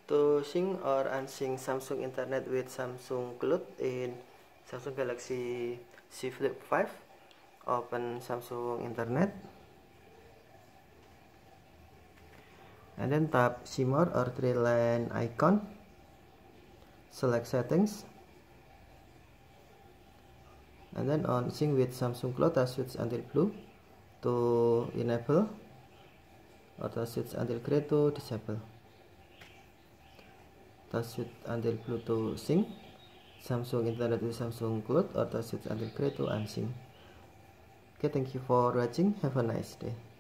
To sync or unsync Samsung Internet with Samsung Cloud in Samsung Galaxy Z Flip 5, open Samsung Internet and then tap See More or three line icon, select Settings, and then on Sync with Samsung Cloud, switch until blue to enable or switch until gray to disable. Switch until blue to sync Samsung Internet with Samsung Cloud, or switch until gray to unsync. Okay, thank you for watching. Have a nice day.